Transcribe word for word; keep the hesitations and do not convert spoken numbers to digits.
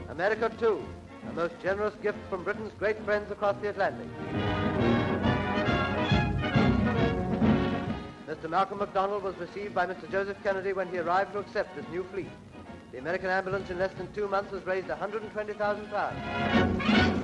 America, too, a most generous gift from Britain's great friends across the Atlantic. Mister Malcolm McDonald was received by Mister Joseph Kennedy when he arrived to accept this new fleet. The American ambulance in less than two months has raised one hundred twenty thousand pounds.